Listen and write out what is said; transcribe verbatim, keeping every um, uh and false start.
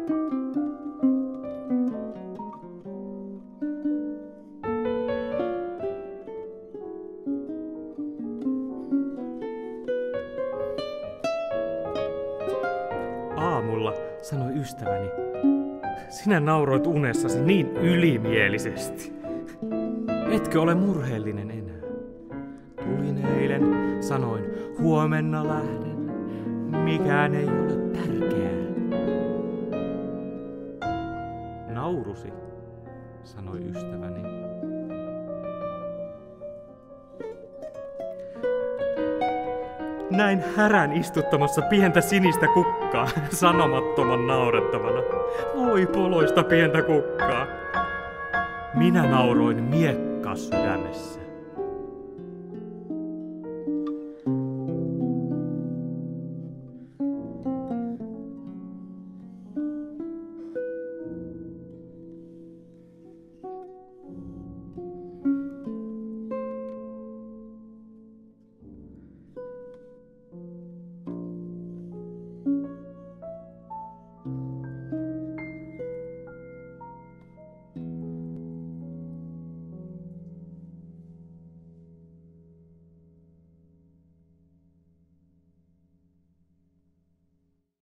Aamulla sanoi ystäväni, sinä nauroit unessasi niin ylimielisesti. Etkö ole murheellinen enää? Tulin eilen, sanoin, huomenna lähden. Mikään ei ole tärkeää. Naurusi, sanoi ystäväni. Näin härän istuttamassa pientä sinistä kukkaa, sanomattoman naurettavana. Voi poloista pientä kukkaa. Minä nauroin miekka sydämessä.